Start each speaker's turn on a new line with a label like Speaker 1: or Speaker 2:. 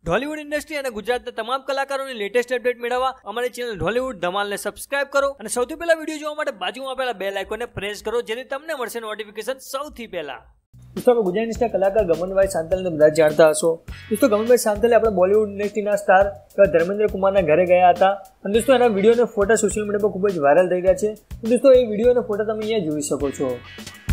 Speaker 1: Dhollywood industry અને ગુજરાતના તમામ કલાકારોની લેટેસ્ટ અપડેટ મેળવવા અમારી ચેનલ ઢોલિવૂડ ધમાલને સબસ્ક્રાઇબ કરો અને સૌથી પહેલા વિડીયો જોવા માટે બાજુમાં આપેલા બેલ આઇકોનને પ્રેસ કરો જેથી તમને મળશે નોટિફિકેશન સૌથી પહેલા। દોસ્તો આપણે ગુજરાત ઇન્ડસ્ટ્રીના કલાકાર ગમનભાઈ સાંતલને બધા જાણતા હશો। દોસ્તો ગમનભાઈ સાંતલે આપણે બોલિવૂડ ઇન્ડસ્ટ્રીના સ્ટાર ધર્મેન્દ્ર કુમારના ઘરે ગયા હતા અને દોસ્તો એના વિડીયો અને ફોટા સોશિયલ મીડિયા પર ખૂબ જ વાયરલ થઈ રહ્યા છે। દોસ્તો એ વિડીયો અને ફોટા તમે અહીંયા જોઈ શકો છો।